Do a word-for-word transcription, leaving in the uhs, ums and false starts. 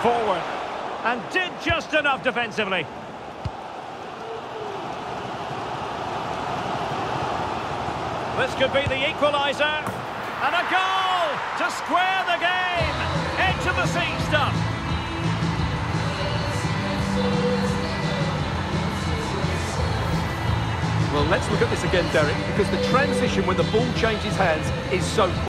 forward. And did just enough defensively. This could be the equaliser. And a goal to square the game. Edge of the seat stuff. Well, let's look at this again, Derek, because the transition when the ball changes hands is so